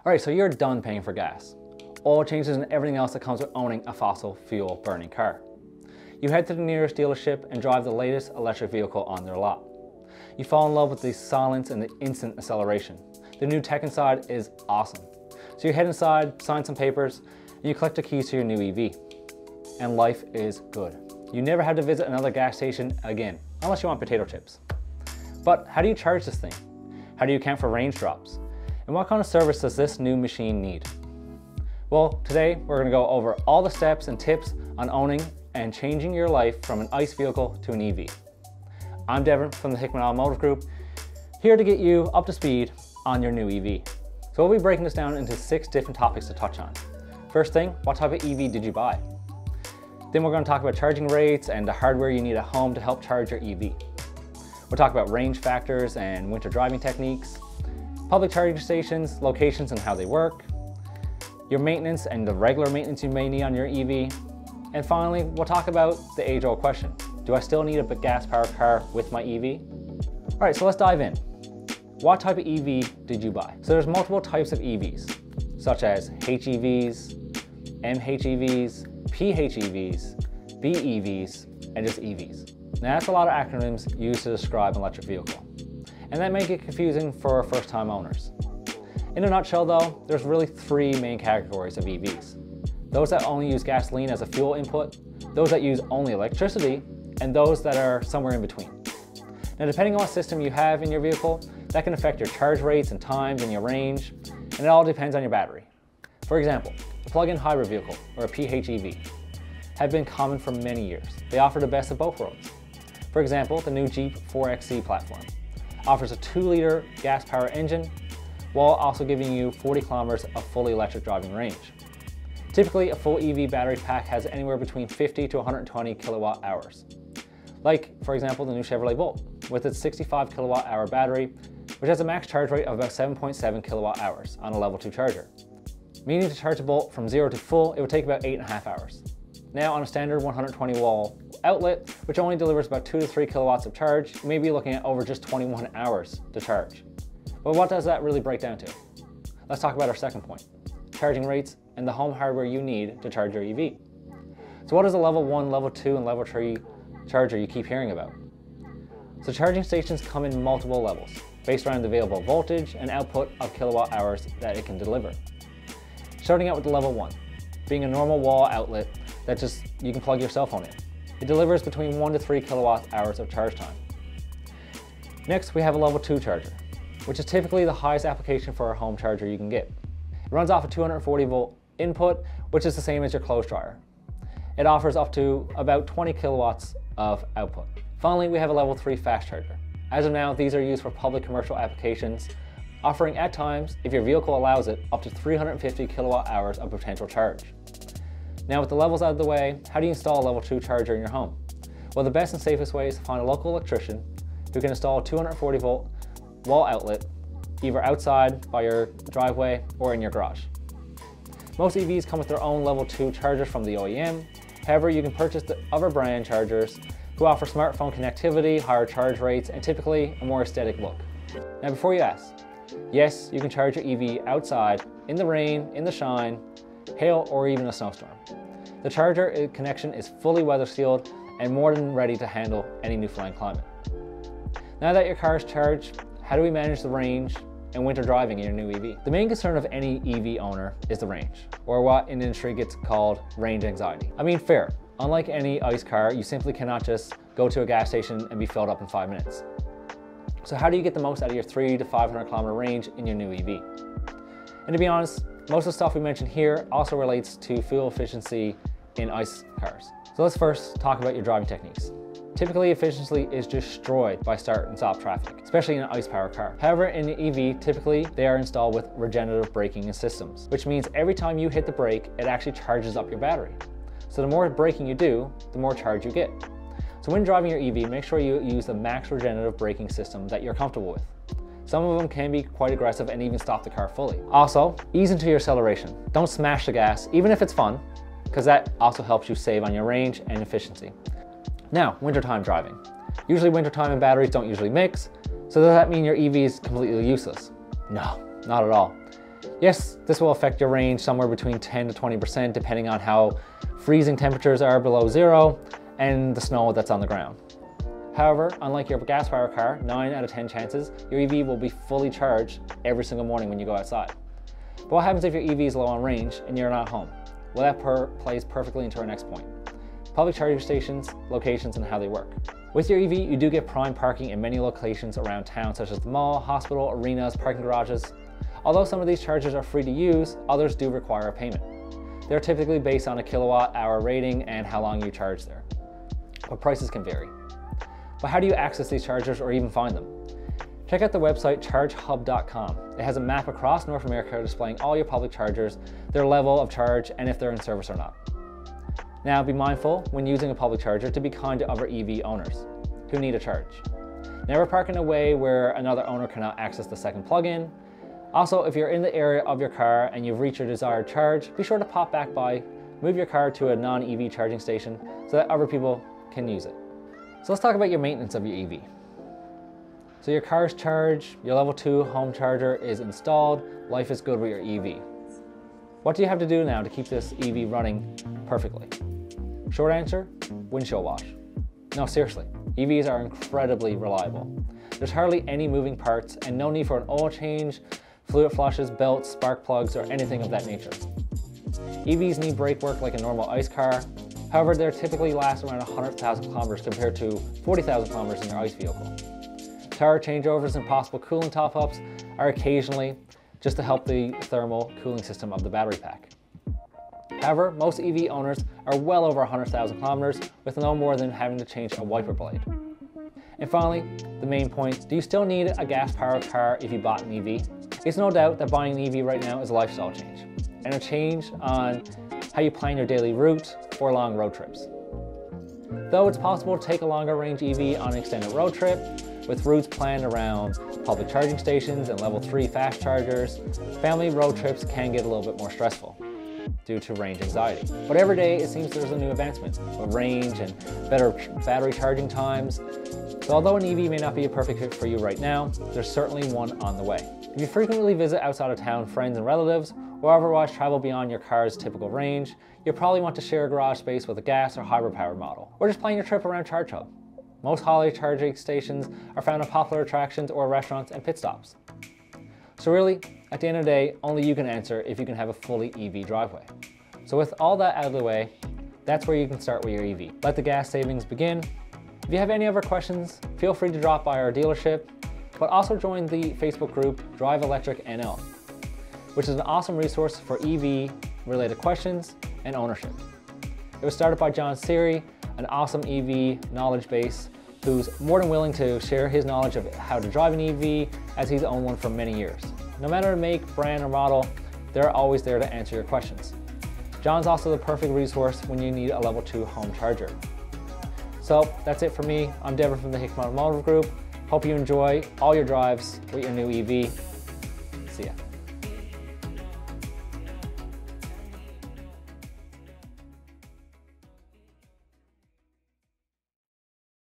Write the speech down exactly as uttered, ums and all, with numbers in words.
Alright, so you're done paying for gas, oil changes and everything else that comes with owning a fossil fuel burning car. You head to the nearest dealership and drive the latest electric vehicle on their lot. You fall in love with the silence and the instant acceleration. The new tech inside is awesome. So you head inside, sign some papers, and you collect the keys to your new E V. And life is good. You never have to visit another gas station again, unless you want potato chips. But how do you charge this thing? How do you account for range drops? And what kind of service does this new machine need? Well, today we're going to go over all the steps and tips on owning and changing your life from an ICE vehicle to an E V. I'm Devin from the Hickman Automotive Group, here to get you up to speed on your new E V. So we'll be breaking this down into six different topics to touch on. First thing, what type of E V did you buy? Then we're going to talk about charging rates and the hardware you need at home to help charge your E V. We'll talk about range factors and winter driving techniques, public charging stations, locations and how they work, your maintenance and the regular maintenance you may need on your E V, and finally, we'll talk about the age-old question. Do I still need a gas-powered car with my E V? All right, so let's dive in. What type of E V did you buy? So there's multiple types of E Vs, such as H E Vs, M H E Vs, P H E Vs, B E Vs, and just E Vs. Now that's a lot of acronyms used to describe an electric vehicle, and that may get confusing for first-time owners. In a nutshell though, there's really three main categories of E Vs. Those that only use gasoline as a fuel input, those that use only electricity, and those that are somewhere in between. Now depending on what system you have in your vehicle, that can affect your charge rates and times and your range, and it all depends on your battery. For example, a plug-in hybrid vehicle, or a P H E V, have been common for many years. They offer the best of both worlds. For example, the new Jeep four X C platform offers a two liter gas-powered engine while also giving you forty kilometers of fully electric driving range. Typically, a full E V battery pack has anywhere between fifty to one hundred twenty kilowatt hours. Like, for example, the new Chevrolet Bolt with its sixty-five kilowatt hour battery, which has a max charge rate of about seven point seven kilowatt hours on a level two charger. Meaning to charge a Bolt from zero to full, it would take about eight and a half hours. Now on a standard one hundred twenty wall outlet, which only delivers about two to three kilowatts of charge, you may be looking at over just twenty-one hours to charge. But what does that really break down to? Let's talk about our second point, charging rates and the home hardware you need to charge your E V. So what is a level one, level two, and level three charger you keep hearing about? So charging stations come in multiple levels, based around the available voltage and output of kilowatt hours that it can deliver. Starting out with the level one, being a normal wall outlet that just you can plug your cell phone in. It delivers between one to three kilowatt hours of charge time. Next, we have a level two charger, which is typically the highest application for a home charger you can get. It runs off a two hundred forty volt input, which is the same as your clothes dryer. It offers up to about twenty kilowatts of output. Finally, we have a level three fast charger. As of now, these are used for public commercial applications, offering at times, if your vehicle allows it, up to three hundred fifty kilowatt hours of potential charge. Now with the levels out of the way, how do you install a level two charger in your home? Well, the best and safest way is to find a local electrician who can install a two hundred forty volt wall outlet either outside by your driveway or in your garage. Most E Vs come with their own level two chargers from the O E M. However, you can purchase the other brand chargers who offer smartphone connectivity, higher charge rates, and typically a more aesthetic look. Now before you ask, yes, you can charge your E V outside, in the rain, in the shine, hail, or even a snowstorm. The charger connection is fully weather sealed and more than ready to handle any new flying climate. Now that your car is charged, how do we manage the range and winter driving in your new E V? The main concern of any E V owner is the range, or what in the industry gets called range anxiety. I mean, fair. Unlike any ICE car, you simply cannot just go to a gas station and be filled up in five minutes. So how do you get the most out of your three to five hundred kilometer range in your new E V? And to be honest, most of the stuff we mentioned here also relates to fuel efficiency in ICE cars. So let's first talk about your driving techniques. Typically, efficiency is destroyed by start and stop traffic, especially in an ICE powered car. However, in the E V, typically they are installed with regenerative braking systems, which means every time you hit the brake, it actually charges up your battery. So the more braking you do, the more charge you get. So when driving your E V, make sure you use the max regenerative braking system that you're comfortable with. Some of them can be quite aggressive and even stop the car fully. Also, ease into your acceleration. Don't smash the gas, even if it's fun, because that also helps you save on your range and efficiency. Now, wintertime driving. Usually wintertime and batteries don't usually mix, so does that mean your E V is completely useless? No, not at all. Yes, this will affect your range somewhere between ten to twenty percent depending on how freezing temperatures are below zero and the snow that's on the ground. However, unlike your gas-powered car, nine out of ten chances your E V will be fully charged every single morning when you go outside. But what happens if your E V is low on range and you're not home? Well, that per plays perfectly into our next point. Public charging stations, locations, and how they work. With your E V, you do get prime parking in many locations around town, such as the mall, hospital, arenas, parking garages. Although some of these chargers are free to use, others do require a payment. They're typically based on a kilowatt hour rating and how long you charge there. But prices can vary. But how do you access these chargers or even find them? Check out the website charge hub dot com. It has a map across North America displaying all your public chargers, their level of charge, and if they're in service or not. Now, be mindful when using a public charger to be kind to other E V owners who need a charge. Never park in a way where another owner cannot access the second plug-in. Also, if you're in the area of your car and you've reached your desired charge, be sure to pop back by, move your car to a non-E V charging station so that other people can use it. So let's talk about your maintenance of your E V. So your car's charged, your level two home charger is installed, life is good with your E V. What do you have to do now to keep this E V running perfectly? Short answer, windshield wash. No, seriously, E Vs are incredibly reliable. There's hardly any moving parts and no need for an oil change, fluid flushes, belts, spark plugs, or anything of that nature. E Vs need brake work like a normal ICE car. However, they typically last around one hundred thousand kilometers compared to forty thousand kilometers in your ICE vehicle. Tire changeovers and possible cooling top-ups are occasionally just to help the thermal cooling system of the battery pack. However, most E V owners are well over one hundred thousand kilometers with no more than having to change a wiper blade. And finally, the main point, do you still need a gas-powered car if you bought an E V? It's no doubt that buying an E V right now is a lifestyle change, and a change on how you plan your daily route or long road trips. Though it's possible to take a longer range E V on an extended road trip, with routes planned around public charging stations and level three fast chargers, family road trips can get a little bit more stressful due to range anxiety. But every day it seems there's a new advancement with range and better battery charging times. So although an E V may not be a perfect fit for you right now, there's certainly one on the way. If you frequently visit outside of town friends and relatives, or otherwise travel beyond your car's typical range, you'll probably want to share a garage space with a gas or hybrid powered model, or just plan your trip around Charge Hub. Most holiday charging stations are found in popular attractions or restaurants and pit stops. So really, at the end of the day, only you can answer if you can have a fully E V driveway. So with all that out of the way, that's where you can start with your E V. Let the gas savings begin. If you have any other questions, feel free to drop by our dealership, but also join the Facebook group Drive Electric N L, which is an awesome resource for E V related questions and ownership. It was started by John Siri, an awesome E V knowledge base who's more than willing to share his knowledge of how to drive an E V as he's owned one for many years. No matter the make, brand, or model, they're always there to answer your questions. John's also the perfect resource when you need a level two home charger. So that's it for me. I'm Devin from the Hickman Automotive Group. Hope you enjoy all your drives with your new E V. See ya.